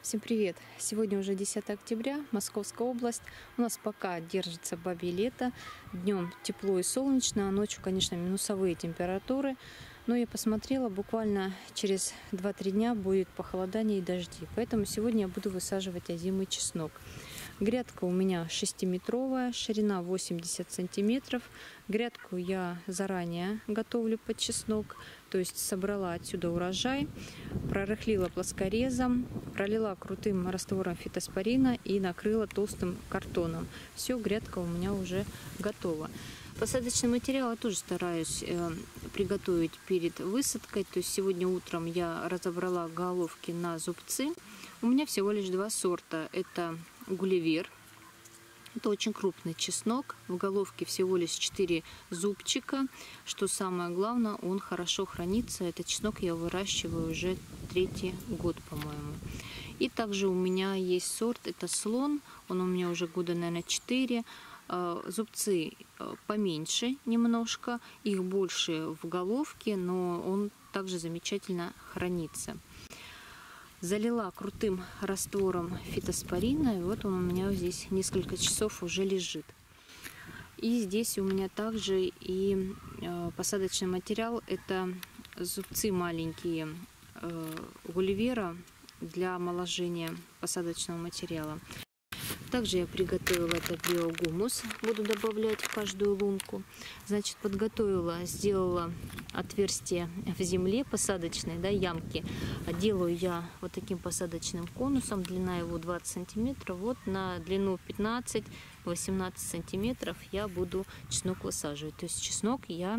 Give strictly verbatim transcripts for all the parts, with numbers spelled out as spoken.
Всем привет! Сегодня уже десятое октября, Московская область. У нас пока держится бабье лето. Днем тепло и солнечно, а ночью, конечно, минусовые температуры. Но я посмотрела, буквально через два-три дня будет похолодание и дожди. Поэтому сегодня я буду высаживать озимый чеснок. Грядка у меня шестиметровая, ширина восемьдесят сантиметров. Грядку я заранее готовлю под чеснок, то есть собрала отсюда урожай, прорыхлила плоскорезом, пролила крутым раствором фитоспорина и накрыла толстым картоном. Все, грядка у меня уже готова. Посадочный материал я тоже стараюсь э, приготовить перед высадкой. То есть сегодня утром я разобрала головки на зубцы. У меня всего лишь два сорта. Это Гулливер. Это очень крупный чеснок. В головке всего лишь четыре зубчика. Что самое главное, он хорошо хранится. Этот чеснок я выращиваю уже третий год, по-моему. И также у меня есть сорт, это Слон. Он у меня уже года, наверное, четыре. Зубцы поменьше немножко, их больше в головке, но он также замечательно хранится. Залила крутым раствором фитоспорина, и вот он у меня здесь несколько часов уже лежит. И здесь у меня также и посадочный материал, это зубцы маленькие Гулливера для омоложения посадочного материала. Также я приготовила этот биогумус, буду добавлять в каждую лунку. Значит, подготовила, сделала отверстие в земле посадочной, да, ямки. Делаю я вот таким посадочным конусом, длина его двадцать сантиметров. Вот на длину пятнадцать-восемнадцать сантиметров я буду чеснок высаживать. То есть чеснок я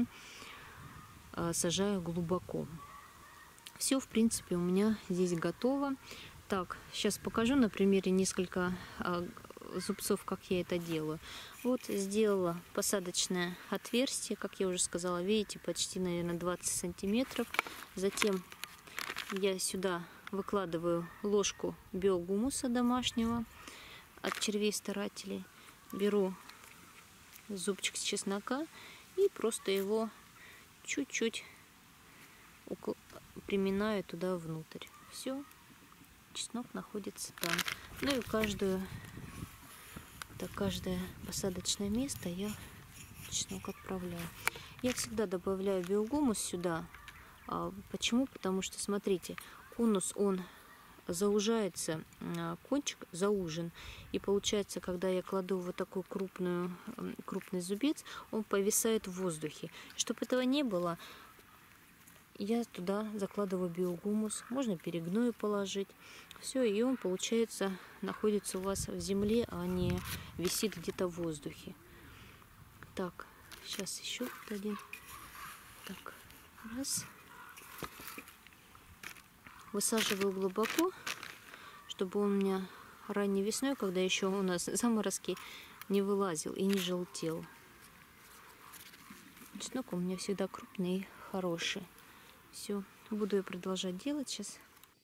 сажаю глубоко. Все, в принципе, у меня здесь готово. Так, сейчас покажу на примере несколько а, зубцов, как я это делаю. Вот сделала посадочное отверстие, как я уже сказала, видите, почти, наверное, двадцать сантиметров. Затем я сюда выкладываю ложку биогумуса домашнего от червей-старателей. Беру зубчик чеснока и просто его чуть-чуть приминаю туда внутрь. Все. Чеснок находится там. Ну и каждую, так, каждое посадочное место я чеснок отправляю. Я всегда добавляю биогумус сюда. А почему? Потому что, смотрите, конус, он заужается, кончик заужен. И получается, когда я кладу вот такой крупную, крупный зубец, он повисает в воздухе. Чтобы этого не было, я туда закладываю биогумус, можно перегною положить. Все, и он, получается, находится у вас в земле, а не висит где-то в воздухе. Так, сейчас еще один. Так, раз. Высаживаю глубоко, чтобы он у меня ранней весной, когда еще у нас заморозки, не вылазил и не желтел. Чеснок у меня всегда крупный и хороший. Все, буду я продолжать делать сейчас.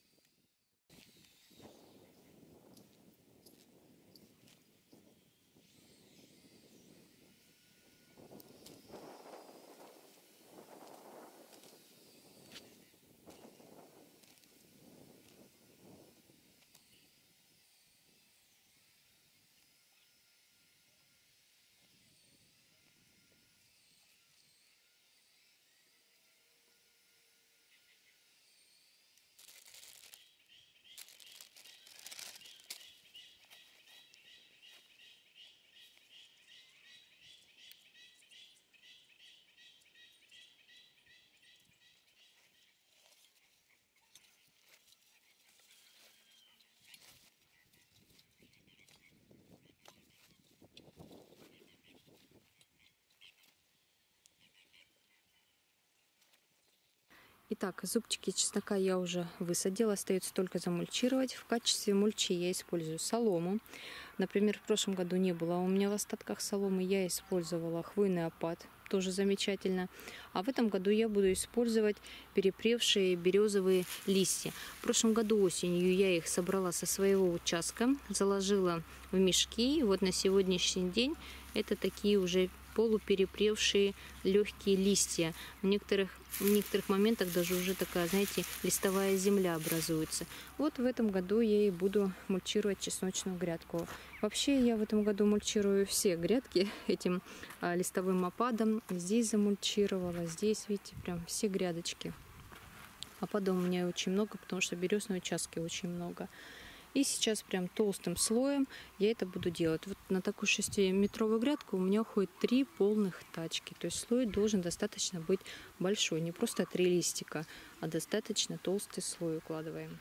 Итак, зубчики чеснока я уже высадила, остается только замульчировать. В качестве мульчи я использую солому. Например, в прошлом году не было у меня в остатках соломы, я использовала хвойный опад, тоже замечательно. А в этом году я буду использовать перепревшие березовые листья. В прошлом году осенью я их собрала со своего участка, заложила в мешки. И вот на сегодняшний день это такие уже полуперепревшие легкие листья. В некоторых, в некоторых моментах даже уже такая, знаете, листовая земля образуется. Вот в этом году я и буду мульчировать чесночную грядку. Вообще я в этом году мульчирую все грядки этим а, листовым опадом. Здесь замульчировала, здесь, видите, прям все грядочки. Опада у меня очень много, потому что березной участки очень много. И сейчас прям толстым слоем я это буду делать. Вот на такую шестиметровую грядку у меня уходит три полных тачки. То есть слой должен достаточно быть большой. Не просто три листика, а достаточно толстый слой укладываем.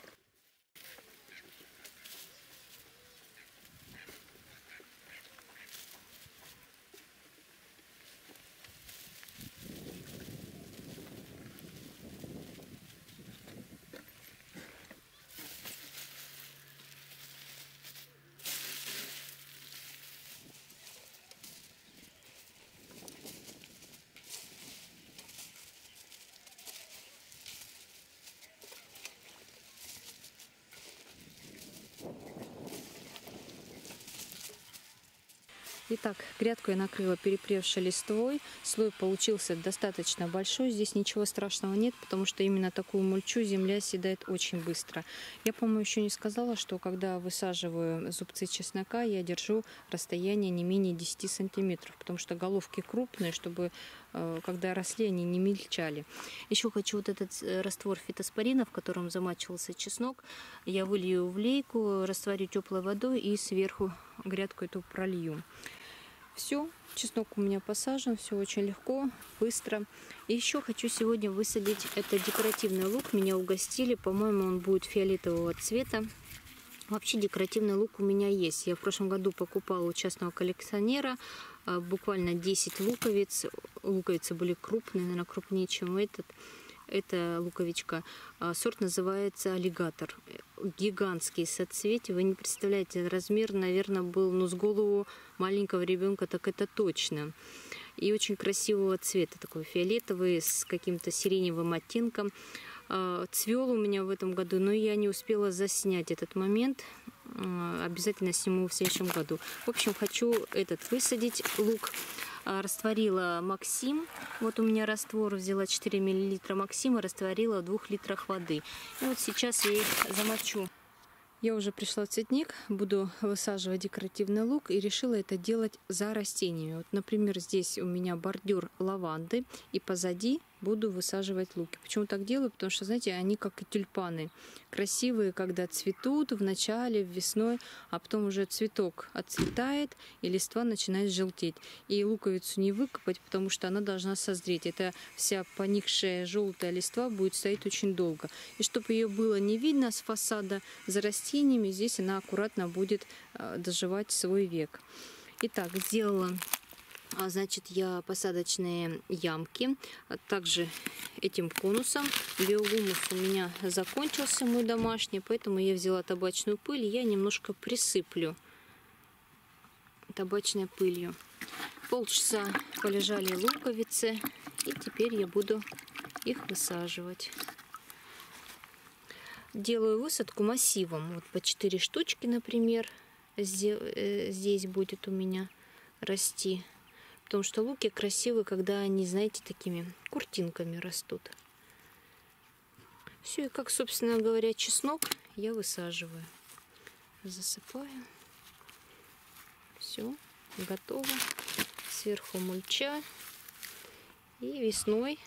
Итак, грядку я накрыла перепревшей листвой. Слой получился достаточно большой. Здесь ничего страшного нет, потому что именно такую мульчу земля съедает очень быстро. Я, по-моему, еще не сказала, что когда высаживаю зубцы чеснока, я держу расстояние не менее десяти сантиметров, потому что головки крупные, чтобы когда росли, они не мельчали. Еще хочу вот этот раствор фитоспорина, в котором замачивался чеснок, я вылью в лейку, растворю теплой водой и сверху грядку эту пролью. Все, чеснок у меня посажен, все очень легко, быстро. И еще хочу сегодня высадить, это декоративный лук, меня угостили, по-моему, он будет фиолетового цвета. Вообще декоративный лук у меня есть. Я в прошлом году покупала у частного коллекционера буквально десять луковиц. Луковицы были крупные, наверное, крупнее, чем этот. Это луковичка. Сорт называется аллигатор. Гигантские соцветия. Вы не представляете, размер, наверное, был, ну, с голову маленького ребенка, так это точно. И очень красивого цвета, такой фиолетовый, с каким-то сиреневым оттенком. Цвел у меня в этом году, но я не успела заснять этот момент. Обязательно сниму в следующем году. В общем, хочу этот высадить лук. Растворила Максим. Вот у меня раствор, взяла четыре миллилитра Максима, растворила в двух литрах воды. И вот сейчас я их замочу. Я уже пришла в цветник, буду высаживать декоративный лук и решила это делать за растениями. Вот, например, здесь у меня бордюр лаванды, и позади буду высаживать луки. Почему так делаю? Потому что, знаете, они как и тюльпаны. Красивые, когда цветут в начале, весной, а потом уже цветок отцветает, и листва начинает желтеть. И луковицу не выкопать, потому что она должна созреть. Это вся поникшая желтая листва будет стоять очень долго. И чтобы ее было не видно с фасада за растениями, здесь она аккуратно будет доживать свой век. Итак, сделала... Значит, я посадочные ямки, также этим конусом. Биогумус у меня закончился, мой домашний, поэтому я взяла табачную пыль, и я немножко присыплю табачной пылью. Полчаса полежали луковицы, и теперь я буду их высаживать. Делаю высадку массивом, вот по четыре штучки, например, здесь будет у меня расти. Потому что луки красивые, когда они, знаете, такими куртинками растут. Все, и как, собственно говоря, чеснок я высаживаю. Засыпаю. Все, готово. Сверху мульча. И весной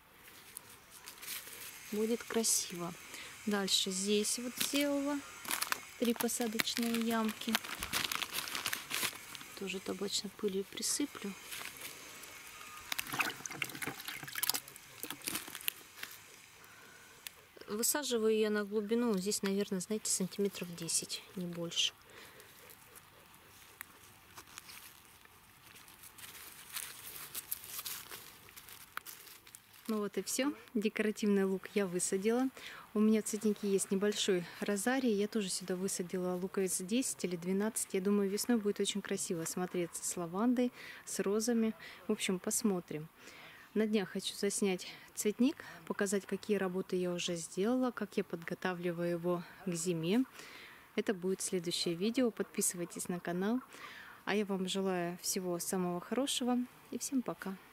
будет красиво. Дальше здесь вот сделала три посадочные ямки. Тоже табачной пылью присыплю. Высаживаю я на глубину, здесь, наверное, знаете, сантиметров десять, не больше. Ну вот и все. Декоративный лук я высадила. У меня в цветнике есть небольшой розарий. Я тоже сюда высадила луковиц десять или двенадцать. Я думаю, весной будет очень красиво смотреться с лавандой, с розами. В общем, посмотрим. На днях хочу заснять цветник, показать, какие работы я уже сделала, как я подготавливаю его к зиме. Это будет следующее видео. Подписывайтесь на канал. А я вам желаю всего самого хорошего и всем пока.